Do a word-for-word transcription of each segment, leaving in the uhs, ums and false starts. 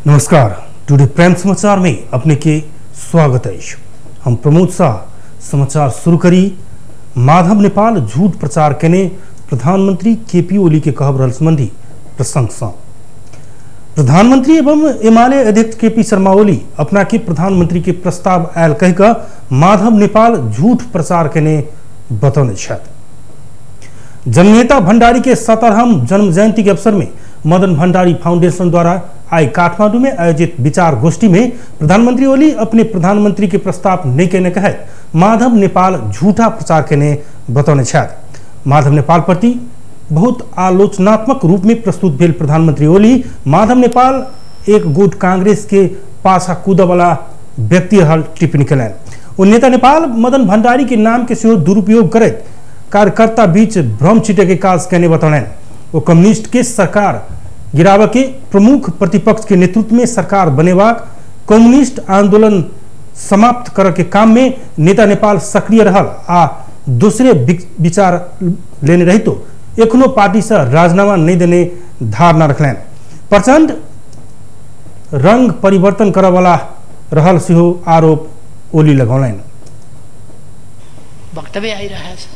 नमस्कार, today prime समाचार में अपने के स्वागत है। हम प्रमोद शाह समाचार शुरू करी। माधव नेपाल झूठ प्रचार केने प्रधानमंत्री केपी ओली के कहब संबंधी प्रशंसा। प्रधानमंत्री एवं एमाले अध्यक्ष केपी शर्मा ओली अपना के प्रधानमंत्री के प्रस्ताव आयल कहकर माधव नेपाल झूठ प्रचार केने बतौने छथि। जननेता भण्डारी के सत्रहम जन्म जयंती के अवसर में मदन भण्डारी फाउंडेशन द्वारा आई काठमांडू में आयोजित विचार गोष्ठी में प्रधानमंत्री ओली अपने प्रधानमंत्री के प्रस्ताव नहीं कहने कहे माधव नेपाल झूठा प्रचार करने बतौने छथि। माधव नेपाल प्रति बहुत आलोचनात्मक रूप में प्रस्तुत भेल प्रधानमंत्री ओली माधव नेपाल एक गुट कांग्रेस के पाछा कूद वाला व्यक्ति रहल टिप्पणी कयलनि। ओ नेता नेपाल मदन भण्डारी के नाम के सेहो दुरुपयोग करैत कार्यकर्ता बीच भ्रम छिटे के काज कहने बतौलनि। वो कम्युनिस्ट के सरकार गिराव के प्रमुख प्रतिपक्ष के नेतृत्व में सरकार बनेवा कम्युनिस्ट आंदोलन समाप्त कर के काम में नेता नेपाल सक्रिय रहल आ दूसरे विचार लेने रही तो एखनो पार्टी से राजीनामा नहीं देने धारणा रखलन। प्रचंड रंग परिवर्तन करे वाला रहल सेहो आरोप ओली लगौलन। वक्तव्य आइरहेको छ,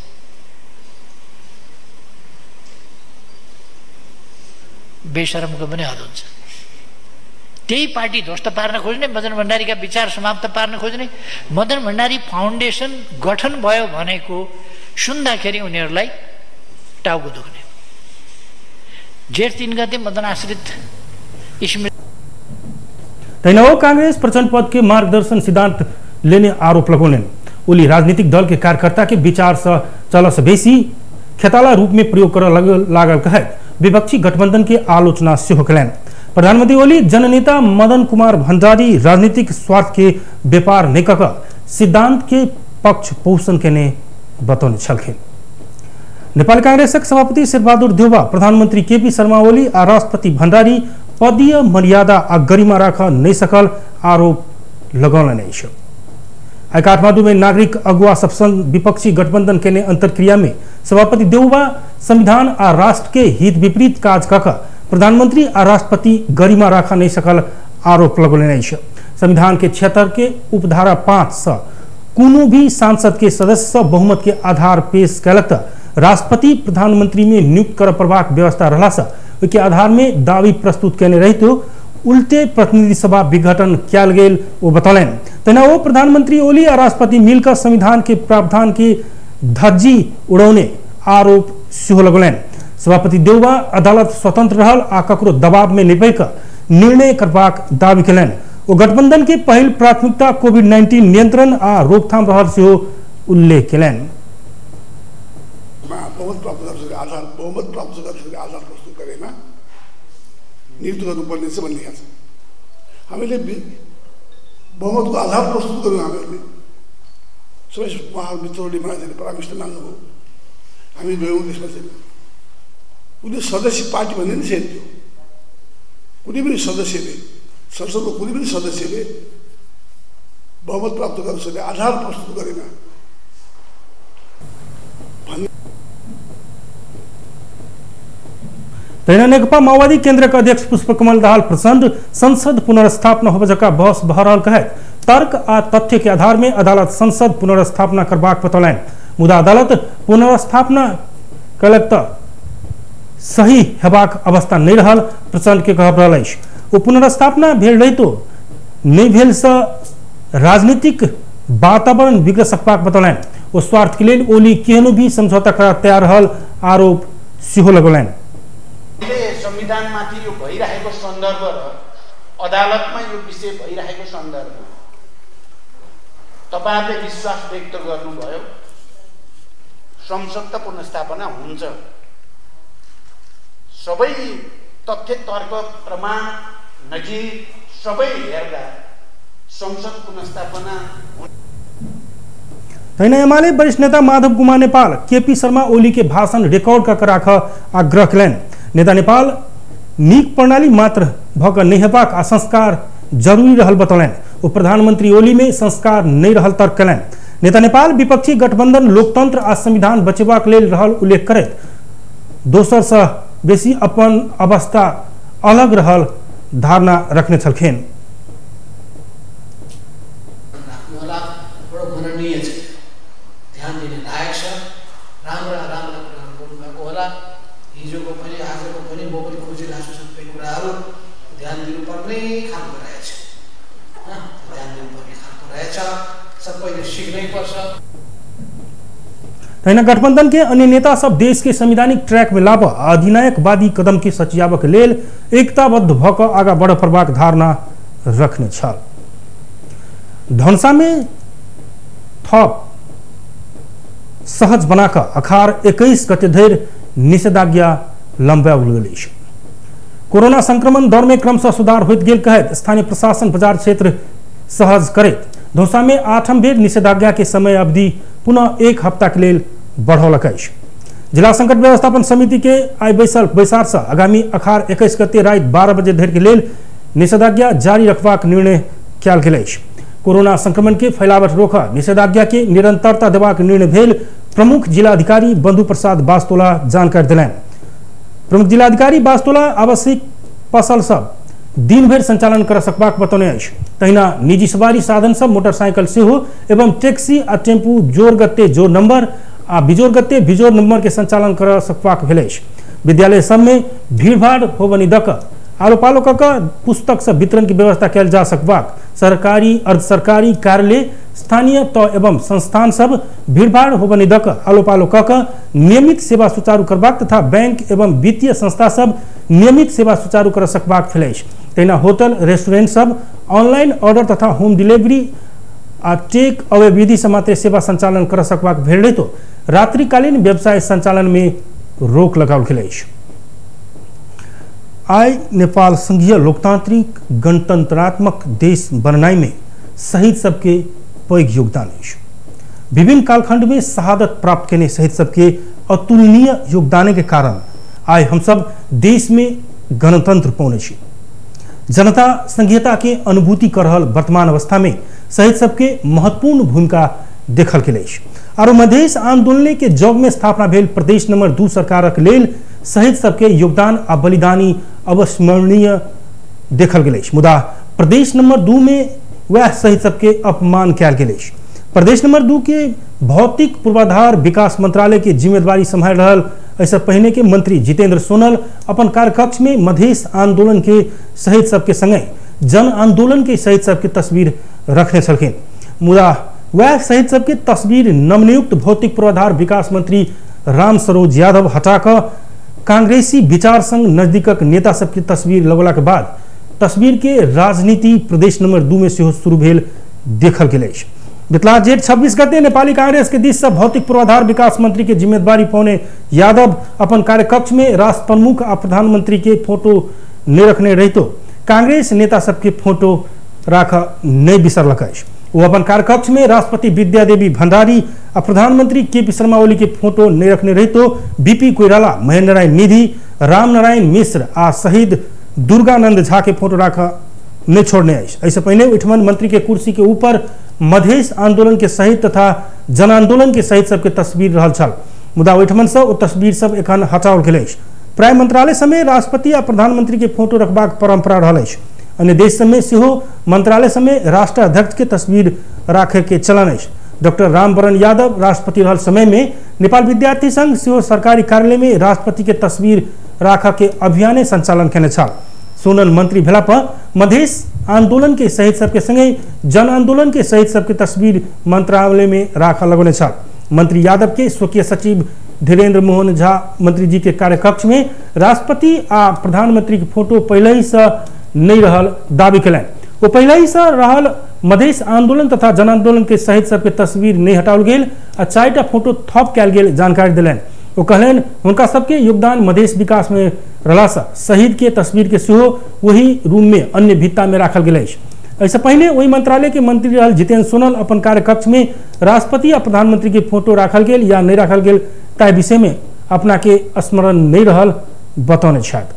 बेशरमको पनि हद हुन्छ। त्यही पार्टी ध्वस्त पार्न खोज्ने, मदन भण्डारीका विचार समाप्त पार्न खोज्ने, मदन भण्डारी फाउन्डेसन गठन भयो भनेको सुन्दाखेरि उनीहरूलाई टाउको दुख्ने। जेठ तीन गते मदन आश्रित तैनाओ कांग्रेस प्रचंड पद के मार्गदर्शन सिद्धांत लेने आरोप लगौलन। ओली राजनीतिक दल के कार्यकर्ता के विचार से चलस बेसी खेताला रूप में प्रयोग कर लागल कहे विपक्षी गठबंधन के आलोचना सेहो कयलनि। प्रधानमंत्री ओली जननेता मदन कुमार भण्डारी राजनीतिक स्वार्थ के व्यापार नहीं कऽ सिद्धांत के पक्ष पोषण केने बतौने छलखिन। नेपाल कांग्रेसक सभापति शेरबहादुर देउवा प्रधानमंत्री केपी शर्मा ओली आ राष्ट्रपति भण्डारी पदीय मर्यादा आ गरिमा राख नहीं सकल आरोप लगौलनि। आई काठमांडू में नागरिक अगुवा सब संग विपक्षी गठबंधन केने अंतरक्रिया में सभापति देउवा संविधान आ राष्ट्र के हित विपरीत काज कऽ प्रधानमंत्री आ राष्ट्रपति गरिमा राख नहीं सकल आरोप लगौलनि। संविधान के छिहत्तर के उपधारा पांच से कोनो भी सांसद के सदस्य बहुमत के आधार पेश कयलक तऽ राष्ट्रपति प्रधानमंत्री में नियुक्त कर प्रभाक व्यवस्था रहला से के आधार में दावी प्रस्तुत केने रही तो उल्टे प्रतिनिधि सभा विघटन किया गेल वो बतौलन। तेना वो प्रधानमंत्री ओली और राष्ट्रपति मिलकर संविधान के प्रावधान के धज्जी उड़ौने आरोप सेहो लगौलन। सभापति देउवा अदालत स्वतंत्र रहल आ ककरो दबाव में नहीं कर निर्णय करबाक दावी कयलनि। वो गठबंधन के पहल प्राथमिकता कोविड नाइन्टीन नियंत्रण आ रोकथाम रहल सेहो उल्लेख कयलनि। बहुमत प्राप्त गर्नका आधार बहुमत प्राप्त गर्नका आधार प्रस्तुत गरेमा नियुक्त गर्नुपर्ने छ भनिएको छ। हामीले बहुमतको आधार प्रस्तुत गर्यौँ। हामीहरूले सबै उहाँ मित्रहरूले मान्छेले परामर्श माग्नुभयो, हामी गयौँ। त्यसमा चाहिँ कुनै सदस्य पार्टी भन्ने नि छैन। त्यो कुनै पनि सदस्यले संसदको कुनै पनि सदस्यले बहुमत प्राप्त गर्न सक्ने आधार प्रस्तुत गरेमा तैना नेकपा माओवादी केंद्र का अध्यक्ष पुष्पकमल दाहाल प्रचंड संसद पुनर्स्थापना होबजका बहस भऽ रहल कहे तर्क आ तथ्य के आधार में अदालत संसद पुनर्स्थापना करबाक बतौलनि। मुदा अदालत पुनर्स्थापना कयलक तऽ सही हेबाक अवस्था नहीं रहल प्रचंड के कहब रहल अछि। ओ पुनर्स्थापना भेल रही तो नहीं भेल से राजनीतिक वातावरण बिगड़ सकबाक बतौलनि। ओ स्वार्थ के लेल ओली केहनो भी समझौता कर तैयार रहल आरोप सेहो लगौलनि। संविधानमाथि यो भइरहेको सन्दर्भ र अदालतमा यो विषय भइरहेको सन्दर्भ तपाईहरुले विश्वास व्यक्त गर्नुभयो संसद पुनर्स्थापना हुन्छ। सबै तथ्य तर्क प्रमाण नजिर सबै हेर्दा संसद पुनर्स्थापना। तैना एमाले वरिष्ठ नेता माधव कुमार नेपाल केपी शर्मा ओली के भाषण रिकॉर्ड कर राख आग्रह कयलनि। नेता नेपाल नीक प्रणाली मात्र भक नहीं हेबाक आ संस्कार जरूरी रहल बतौलनि। वो प्रधानमंत्री ओली में संस्कार नहीं रहल तर्क कयलनि। नेता नेपाल विपक्षी गठबंधन लोकतंत्र आ संविधान बचेबाक लेल रहल उल्लेख करैत दोसर से बेसी अपन अवस्था अलग रहल धारणा रखने छलखेन। बडो मननीय छ, ध्यान दिने लायक छ, राम्रा राम्रा कुराहरू बोल्नुभएको होला। हिजोको पनि आजको पनि म पनि खोजिरहेको छु सबै कुराहरू ध्यान दिनुपर्ने खालको रहेछ, ध्यान दिनुपर्ने खालको रहेछ, सबैले सिक्नै पर्छ। तैना गठबंधन के अन्य नेता सब देश के संवैधानिक ट्रैक में लाभ अधिनायकवादी कदम के सचियावक लेल एकताबद्ध भक आगा बढ़ प्रभाग धारणा रखने छल। धनसा में थप सहज बनाकर अखार इक्कीस गते धरि निषेधाज्ञा लंबाउल गेल। कोरोना संक्रमण दर में क्रमशः सुधार होइत गेल कहत स्थानीय प्रशासन बाजार क्षेत्र सहज करत धौसा में आठम बेर निषेधाज्ञा के समय अवधि पुनः एक हफ्ता के लिए बढ़ौलक। जिला संकट व्यवस्थापन समिति के आई बैसल बैसार से आगामी अखार इक्कीस गते रात बारह बजे धरि के लिए निषेधाज्ञा जारी रखबाक निर्णय कयल गेल। कोरोना संक्रमण के फैलावट रोक निषेधाज्ञा के निरंतरता देबाक निर्णय भेल प्रमुख जिलाधिकारी बंधु प्रसाद बास्तोला जानकारी दिलैन। प्रमुख जिलाधिकारी बास्तोला आवश्यक पसल सब दिन भर संचालन कर सकबाक बतौने अछि। तहिना निजी सवारी साधन सब मोटरसाइकिल सेहो एवं टैक्सी आ टेम्पू जोर गत्ते जोर नंबर आ बिजोर गत्ते बिजोर नंबर के संचालन कर सकबाक भेल अछि। विद्यालय सब में भीड़ भाड़ होबनी दक आलो पालो कक पुस्तक सब वितरण की व्यवस्था कयल जा सकबाक सरकारी अर्ध सरकारी कार्यालय स्थानीय तय एवं संस्थान सब भीड़ भाड़ होबनी दक आलो पालो कक नियमित सेवा सुचारू करबाक तथा बैंक एवं वित्तीय संस्था सब नियमित सेवा सुचारू कर सकबाक भेल अछि। तहिना होटल रेस्टोरेंट सब ऑनलाइन ऑर्डर तथा होम डिलीवरी आ टेक अवे विधि से मात्र सेवा संचालन कर सकबाक भेल तो रात्रिकालीन व्यवसाय संचालन में रोक लगाओल गेल अछि। आई नेपाल संघीय लोकतांत्रिक गणतंत्रात्मक देश बननाई में शहीद सबके पैघ योगदान अछि। विभिन्न कालखंड में शहादत प्राप्त करने शहीद सबके अतुलनीय योगदान के कारण आज हम सब देश में गणतंत्र पौने छी। जनता संघीयता के अनुभूति कर रहल वर्तमान अवस्था में शहीद सबके महत्वपूर्ण भूमिका देखल गेल अछि। और मधेश आंदोलन के जग में स्थापना भेल प्रदेश नंबर दू सरकारक लेल शहीद सबके योगदान आ बलिदानी अविस्मरणीय देखल गेल अछि। मुदा प्रदेश नंबर दू में वह शहीद सबके अपमान कयल गेल अछि। प्रदेश नंबर दू के भौतिक पूर्वाधार विकास मंत्रालय के जिम्मेदारी संभाल रहल ऐसा पहले के मंत्री जितेंद्र सोनल अपन कार्यकक्ष में मधेश आंदोलन के शहीद सबके संगे जन आंदोलन के शहीद सबके तस्वीर रखने छलखिन। मुदा वह शहीद सबके तस्वीर नवनियुक्त भौतिक पूर्वाधार विकास मंत्री राम सरोज यादव हटाकर कांग्रेसी विचार संघ नजदीकक नेता सबके तस्वीर लगौला के बाद तस्वीर के राजनीति प्रदेश नंबर दू में सेहो शुरू भेल देखल गेल अछि। बितला जेठ छब्बीस गते नेपाली कांग्रेस के दिश से भौतिक पूर्वाधार विकास मंत्री के जिम्मेदारी पौने यादव अपन कार्यकक्ष में राष्ट्र प्रमुख आ प्रधानमंत्री के फोटो नहीं रखने रही तो कांग्रेस नेता सबके फोटो राख नहीं बिसरलक अछि। वो अपन कार्यकक्ष में राष्ट्रपति विद्या देवी भंडारी आ प्रधानमंत्री के पी शर्मा ओली के फोटो नहीं रखने रही तो बीपी कोइराला, महेंद्र नारायण निधि, राम नारायण मिश्र आ शहीद दुर्गानंद झा के फोटो राख नहीं छोड़ने अछि। ऐसे पहले उठमन मंत्री के कुर्सी के ऊपर मधेश आंदोलन के शहीद तथा जन आंदोलन के शहीद सबके तस्वीर रहल छल। मुदा ओहिठमन से ओ तस्वीर सब एखन हटाओल गेल अछि। प्राय मंत्रालय समय राष्ट्रपति आ प्रधानमंत्री के फोटो रखबाक परंपरा रहल अछि। अन्य देश सब में सेहो मंत्रालय समय राष्ट्राध्यक्ष के तस्वीर राखे के चलन अछि। डॉक्टर रामवरण यादव राष्ट्रपति रहल समय में नेपाल विद्यार्थी संघ सेहो सरकारी कार्यालय में राष्ट्रपति के तस्वीर राख के अभियान संचालन केने छल। सोनल मंत्री भेला पर मधेश आंदोलन के शहीद सबके संगे जन आंदोलन के शहीद सबके तस्वीर मंत्रालय में राख लगौने छल। मंत्री यादव के स्वकीय सचिव धीरेन्द्र मोहन झा मंत्री जी के कार्यकक्ष में राष्ट्रपति आ प्रधानमंत्री के फोटो पहले ही से नहीं रहल दावी कलन। वो पहले ही से रहल मधेश आंदोलन तथा जन आंदोलन के शहीद सबके तस्वीर नहीं हटाओल गेल आ चारिटा फोटो थप कयल गेल जानकारी दिलन। वो कहलन उनका सबके योगदान मधेश विकास में रहला से शहीद के तस्वीर के सेहो वही रूम में अन्य भित्ता में राखल गेल अछि। ऐसे पहले वही मंत्रालय के मंत्री रहल जितेंद्र सोनल अपन कार्यकक्ष में राष्ट्रपति या प्रधानमंत्री के फोटो राखल गेल या नहीं राखल गेल ताहि विषय में अपना के स्मरण नहीं रहल बतौने छथि।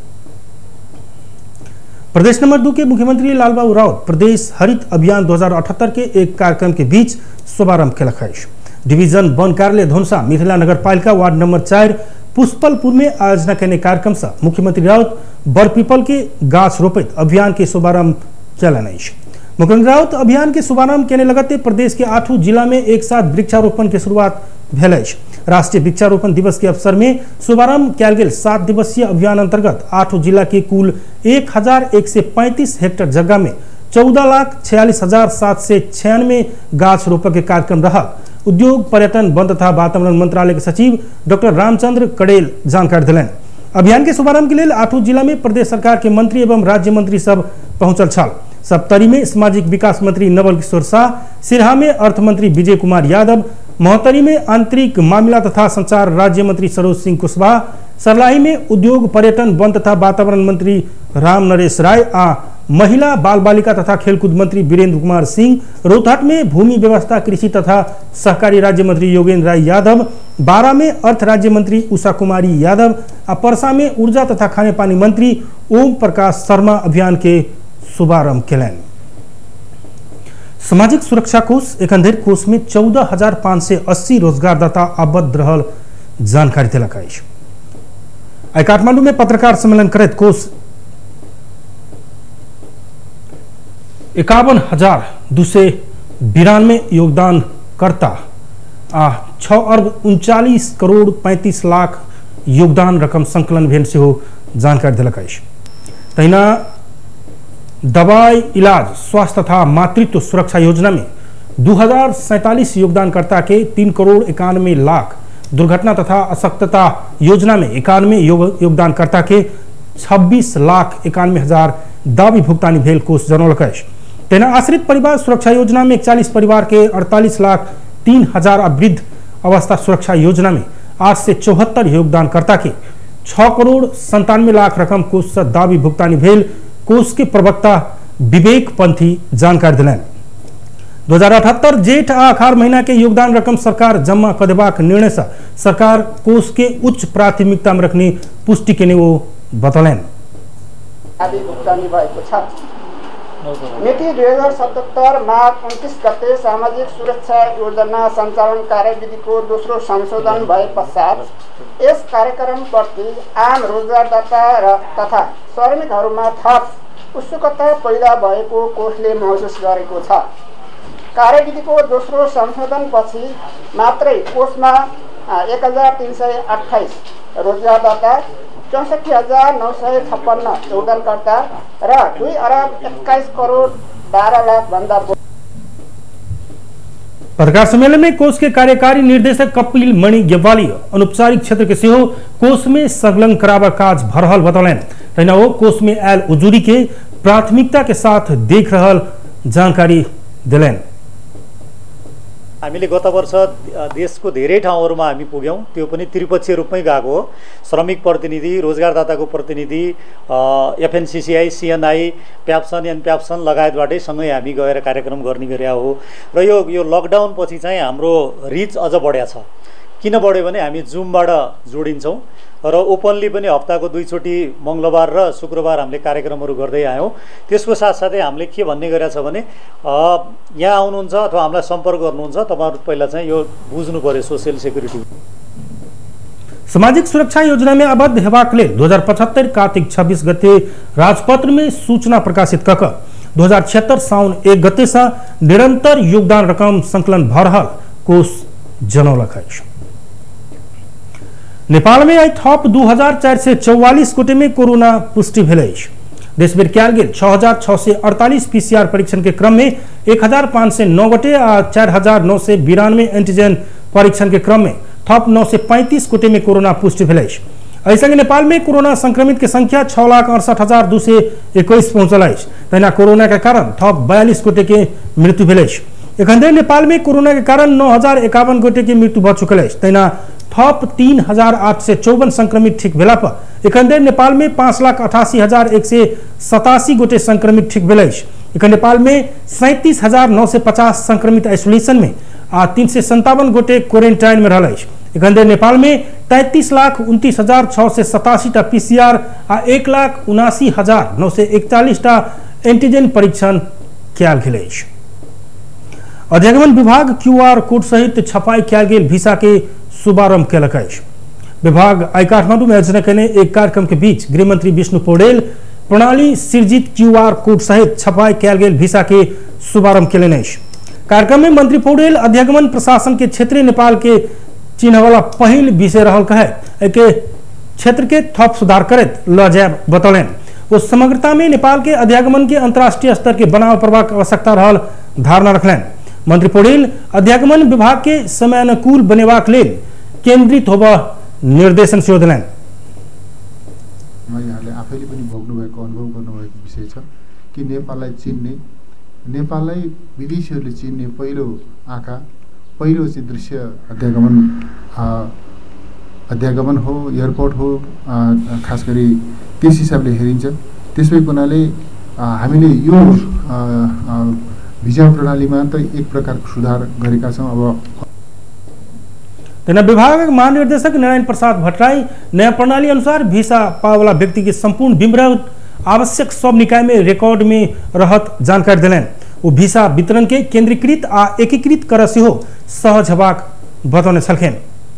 प्रदेश नंबर दो के मुख्यमंत्री लालबाबू राउत प्रदेश हरित अभियान दो हजार अठहत्तर के एक कार्यक्रम के बीच शुभारंभ केलक अछि। डिवीजन वन कार्यालय धनुषा मिथिला नगर पालिका वार्ड नंबर चार पुष्पलपुर में आयोजना करने कार्यक्रम से मुख्यमंत्री राउत बरपीपल के गाछ रोपित अभियान के शुभारंभ कैलन अछि। मुख्यमंत्री राउत अभियान के शुभारंभ केने लगते प्रदेश के आठों जिला में एक साथ वृक्षारोपण के शुरुआत भेल अछि। राष्ट्रीय वृक्षारोपण दिवस के अवसर में शुभारंभ कैल गेल सात दिवसीय अभियान अंतर्गत आठों जिला के कुल एक हजार एक सौ पैंतीस हेक्टेयर जगह में चौदह लाख छियालीस हजार सात सौ छियानवे गाछ रोपण के कार्यक्रम रहा। उद्योग, पर्यटन, वन तथा वातावरण मंत्रालय के सचिव डॉक्टर रामचंद्र कड़ेल जानकारी दिलन। अभियान के शुभारंभ के लिए आठों जिला में प्रदेश सरकार के मंत्री एवं राज्य मंत्री सब पहुंचल छल। सप्तरी में सामाजिक विकास मंत्री नवल किशोर शाह, सिरहा में अर्थ मंत्री विजय कुमार यादव, महोत्तरी में आंतरिक मामला तथा संचार राज्य मंत्री सरोज सिंह कुशवाहा, सर्लाही में उद्योग, पर्यटन, वन तथा वातावरण मंत्री राम नरेश राय आ महिला, बाल बालिका तथा खेलकूद मंत्री वीरेंद्र कुमार सिंह, रोहतट में भूमि व्यवस्था, कृषि तथा सहकारी राज्य मंत्री योगेंद्र राय यादव, बारा में अर्थ राज्य मंत्री उषा कुमारी यादव आ परसा में ऊर्जा तथा खाने पानी मंत्री ओम प्रकाश शर्मा अभियान के शुभारंभ कैलन। सामाजिक सुरक्षा कोष एखन कोष में चौदह हजार पाँच सौ अस्सी रोजगारदाता आबद्ध रहल जानकारी दिलक अछि। आई काठमांडू में पत्रकार सम्मेलन करैत कोष इक्यावन हजार दू सौ बिरानवे योगदानकर्ता आ छः अरब उनचालीस करोड़ पैंतीस लाख योगदान रकम संकलन भेल से जानकारी दिलक अछि। तहिना दवाई, इलाज, स्वास्थ्य तथा मातृत्व सुरक्षा योजना में दो हजार सैंतालीस योगदानकर्ता के तीन करोड़ इक्यानवे लाख, दुर्घटना तथा अशक्तता योजना में इक्यानवे योगदानकर्ता के छब्बीस लाख इक्यानवे हजार दावी भुगतानी भेल कोष जनौलक अछि। तेना आश्रित परिवार सुरक्षा योजना में इकतालीस परिवार के अड़तालीस लाख तीन हजार आ वृद्ध अवस्था सुरक्षा योजना में आज से चौहत्तर योगदानकर्ता के छह करोड़ संतानवे लाख रकम कोष से दावी भुगतानी भेल कोष के प्रवक्ता विवेक पंथी जानकारी दिलन। दो हजार अठहत्तर जेठ आ अखाड़ महीना के योगदान रकम सरकार जमा कर देबाक निर्णय से सरकार कोष के उच्च प्राथमिकता में रखने पुष्टि केने वो बतौलन। मिति दुई हजार सतहत्तर माघ उन्तीस गते सामाजिक सुरक्षा योजना संचालन कार्यविधि को दोस्रो संशोधन भए पश्चात यस कार्यक्रम प्रति आम रोजगारदाता र तथा श्रमिकहरूमा थप उत्सुकता पैदा भएको कोषले महसुस गरेको छ। कार्यविधिको दोस्रो संशोधनपछि मात्रै कोषमा एक हजार तीन सय अठाइस रोजगारदाता, चौसठी हजार नौ सय छप्पन्न योगदानकर्ता र दुई अरब एक्काइस करोड़ बारह लाख भन्दा। पत्रकार सम्मेलन में कोष के कार्यकारी निर्देशक कपिल मणि गेवाली अनौपचारिक क्षेत्र के सेहो कोष में संलग्न करावा काज भ रहल बतौलन। तहिना वो कोष में आयल उजूरी के प्राथमिकता के साथ देख रहल जानकारी दिलन। हामीले गत वर्ष देशको धेरै ठाउँहरूमा हामी पुग्यौं, त्यो पनि त्रिपक्षीय रूपमै गएको हो। श्रमिक प्रतिनिधि, रोजगारदाताको प्रतिनिधि, एफएनसीसीआई, सीएनआई, प्याप्सन, एन प्याप्सन लगायतबाटै सँगै हामी गएर कार्यक्रम गर्ने गरेका हो। र यो यो लकडाउन पछि चाहिँ हाम्रो रिच अझ बढ्या छ। किन बढ्यो भने हामी जुमबाट जोडिन्छौँ र ओपनली पनि हप्ताको दुईचोटि मङ्गलबार र शुक्रबार हामीले कार्यक्रमहरू गर्दै आयौँ। त्यसको साथसाथै हामीले के भन्ने गरेका छ भने यहाँ आउनुहुन्छ अथवा हामीलाई सम्पर्क गर्नुहुन्छ, तपाईँहरू पहिला चाहिँ यो बुझ्नु पर्यो सोसियल सेक्युरिटी। सामाजिक सुरक्षा योजना में आबद्ध हेबाक लेल दो हजार पचहत्तर कार्तिक छब्बीस गते राजपत्र में सूचना प्रकाशित कक दो हजार छिहत्तर साउन एक गते से निरंतर योगदान रकम संकलन भ रहल कोष जनौलक अछि। नेपाल में आई थप दू हजार चार सौ चौवालीस गोटे में कोरोना पुष्टि भेल अछि। देश भर कयल गेल छह हजार छह सौ अड़तालीस पीसीआर परीक्षण के क्रम में एक हजार पाँच सौ नौ गोटे आ चार हजार नौ सौ बिरानवे एंटीजन परीक्षण के क्रम में थप नौ सौ पैंतीस गोटे में कोरोना पुष्टि भेल अछि। ऐसे नेपाल में कोरोना संक्रमित के संख्या छह लाख अड़सठ हजार दू सौ इक्कीस पहुंचल अछि। तहिना कोरोना के कारण थप बयालीस गोटे के मृत्यु भेल अछि। एखन धरि नेपाल में कोरोना के कारण नौ हजार इक्यावन गोटे के मृत्यु भ चुकल अछि। तहिना थप तीन हजार आठ सौ चौवन संक्रमित ठीक भेला पर एखन धरि नेपाल में पांच लाख अठासी हजार एक सौ सतासी गोटे संक्रमित ठीक भेल अछि। एखन नेपाल में सैंतीस हजार नौ सौ पचास संक्रमित आइसोलेशन में आ तीन सौ संतावन गोटे क्वारेंटाइन में रहल अछि। एखन धरि नेपाल में तैंतीस लाख उनतीस हजार छः सौ सतासी टा पीसीआर आ एक लाख उनासी हजार नौ सौ इकतालीस टा एंटीजन परीक्षण कयल गेल अछि। अधिगमन विभाग क्यूआर कोड सहित छपाई कयल गेल वीसा के शुभारंभ कयलक अछि। विभाग आई काठमाडौँ में आयोजना करने एक कार्यक्रम के बीच गृहमंत्री विष्णु पौडेल प्रणाली सिर्जित क्यूआर कोड सहित छपाई कैल गेल वीसा के शुभारंभ के लिए कार्यक्रम में मंत्री पौडेल अध्यागमन प्रशासन के क्षेत्रीय नेपाल के चिन्ह वाला पहल विषय रहल कहे एक क्षेत्र के थप सुधार करत ल जाब बतौलन। उस समग्रता में नेपाल के अध्यागमन के अंतर्राष्ट्रीय स्तर के बनाव प्रभाव आवश्यकता रहल धारणा रखलन। मंत्री पौडेल अध्यागमन विभाग के समयानुकूल बनेवाक लेल केन्द्रित होब निर्देशन सेहो दिलन। यहाँले आफैले पनि भोग्नुभएको अनुभव गर्नुभएको विषय छ कि नेपाललाई चिन्ने नेपाललाई विदेशीहरूले चिन्ने पहिलो आँखा पहिलो चाहिँ दृश्य अध्यागमन अध्यागमन हो, एयरपोर्ट हो, खास गरी त्यस हिसाबले हेरिन्छ। त्यसै हुनाले हामीले यो भिजा प्रणालीमा त एक प्रकारको सुधार गरेका छौँ। अब तेना विभाग महानिर्देशक नारायण प्रसाद भट्टराई नया प्रणाली अनुसार वीसा पाने वाला व्यक्ति के संपूर्ण विवरण आवश्यक सब निकाय में रिकॉर्ड में रहत जानकारी दिलन। वो वीसा वितरण के केंद्रीकृत आ एकीकृत कर से हो सहज हेबाक बतौने छलखेन।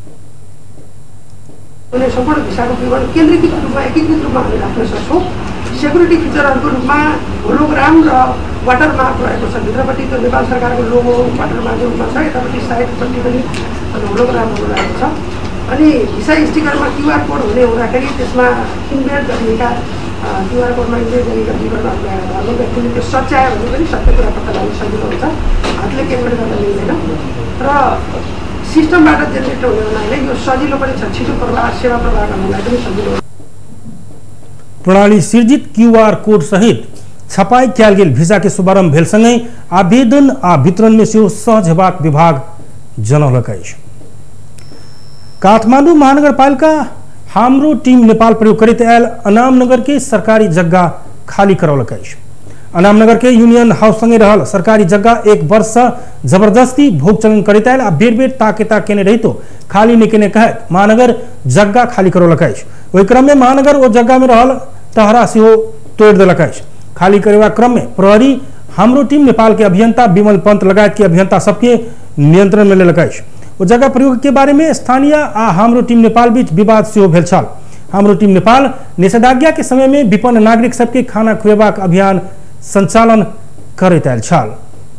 सम्पूर्ण भिसाको विवरण केन्द्रीकृत रूपमा एकीकृत रूपमा हामी राख्न सक्छौँ। सेक्युरिटी फिचरहरूको रूपमा होलोग्राम र वाटरमार्क रहेको छ। भित्रपट्टि त्यो नेपाल सरकारको लोगो वाटरमार्क रूपमा छ, यतापट्टि साइडपट्टि पनि होलोग्रामहरू रहेको छ। अनि भिसा स्टिकरमा क्युआर कोड हुने हुँदाखेरि त्यसमा इन्भेट गरिएका क्युआर कोडमा इन्भेट गरिएका विवरणहरू धर्म व्यक्तिले त्यो सच्यायो भने पनि सत्य कुरा पत्ता लाग्न सजिलो हुन्छ। हातले केही गर्न मिल्दैन र सिस्टमबाट जेनेरेट हुने हुनाले यो सजिलो पनि छ। छिटो प्रवाह सेवा प्रवाह गर्नलाई पनि सजिलो हुन्छ। प्रणाली सिर्जित क्यूआर कोड सहित छपाई कैल गेल वीसा के शुभारंभ भेल संगे आवेदन आ वितरण में सेहो सहज हेबाक विभाग जनौलक अछि। काठमाडौँ महानगरपालिका हाम्रो टीम नेपाल प्रयोग करते आयल अनामनगर के सरकारी जगह खाली करौलक अछि। अनामनगर के यूनियन हाउस संगे रहल सरकारी जगह एक वर्ष जबरदस्ती भोग चलन करते आयल आ बेर बेर ताकेता केने रहितो खाली निकेने कहत महानगर जगह खाली करौलक अछि। ओहि क्रम में महानगर ओ जगह में रहल तहरा सेहो तोड़ देलक अछि। खाली करेवा क्रम में प्रहरी हाम्रो टीम नेपाल के अभियंता विमल पंत लगायत के अभियंता सबके नियंत्रण में लेलक अछि। ओ जगह प्रयोग के बारे में स्थानीय आ हाम्रो टीम नेपाल बीच विवाद सेहो भेल छल। हाम्रो टीम नेपाल निषेधाज्ञा के समय में विपन्न नागरिक सबके खाना खुएबाक अभियान संचालन करैत आयल छल।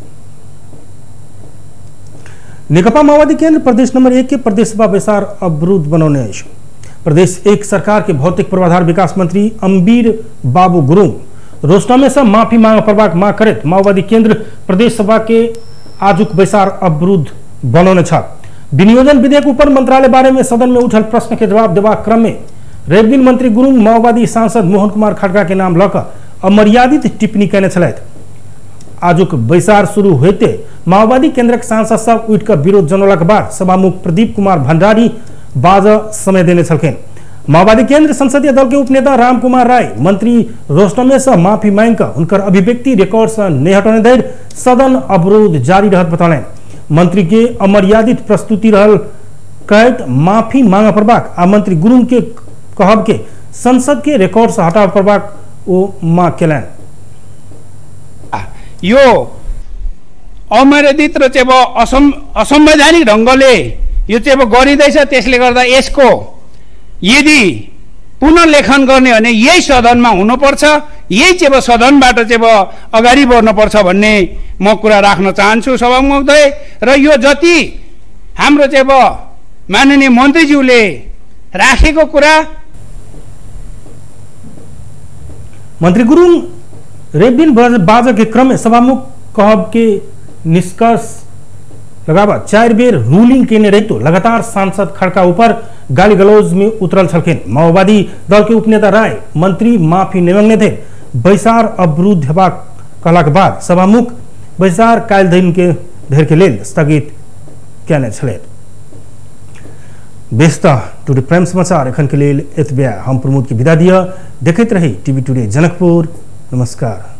नेकपा माओवादी केंद्र प्रदेश नंबर एक के प्रदेश सभा बैसार अवरुद्ध बनौने अछि। प्रदेश एक सरकार के भौतिक पूर्वाधार विकास मंत्री अम्बीर बाबू गुरुङ रोस्टमे से माफी मांग करबाक मांग करैत माओवादी केंद्र प्रदेश सभा के आजुक बैसार अवरुद्ध बनौने छ। विनियोजन विधेयक ऊपर मंत्रालय बारे में सदन में उठल प्रश्न के जवाब देबाक क्रम में रवि दिन मंत्री गुरुङ माओवादी सांसद मोहन कुमार खड़का के नाम लऽ अमर्यादित टिप्पणी कयने छलथि। आजुक बैसार शुरू होते माओवादी केंद्रक सांसद सब उठिक विरोध जनौलाक बाद सभामुख प्रदीप कुमार भंडारी बाज समय देने छलखिन। माओवादी केंद्र संसदीय दल के उपनेता राम कुमार राय मंत्री रोस्टमे से माफी मांग कर उनकर अभिव्यक्ति रिकॉर्ड से नहीं हटने धरि सदन अवरोध जारी रहत बतौलन। मंत्री के अमर्यादित प्रस्तुति रहल कहत माफी मांग पड़बाक आ मंत्री गुरुङ के कहब के संसद के रिकॉर्ड से हटाव पड़बाक ओ मांग केलन। यो अमर्यादित र चाहिँ असंवैधानिक ढंगले यो चाहिँ गरिँदैछ। त्यसले गर्दा यसको यदि पुनर्लेखन गर्ने भने यही सदनमा हुनुपर्छ, यही चाहिँ सदनबाट चाहिँ अगाडि बढ्नुपर्छ भन्ने म कुरा राख्न चाहन्छु सभामुख महोदय। र यो जति हाम्रो चाहिँ माननीय मन्त्रीज्यूले राखेको कुरा मंत्री गुरुङ रेबिन बाज के क्रम में सभामुख कहब के निष्कर्ष लगावा चार बेर रूलिंग केने रहितो लगातार सांसद खड़का ऊपर गाली गलौज में उतरल छलखिन। माओवादी दल के उपनेता राय मंत्री माफी नहीं मांगने थे बैसार अवरुद्ध हेबाक कहलाक बाद सभामुख बैसार काल्हि दिन के धरि के लेल स्थगित कयने छलथि। व्यस्त टुडे प्राइम समाचार एखन के लेल एतबे। हम प्रमोद के विदा दिया। देखैत रही टीवी टुडे जनकपुर। नमस्कार।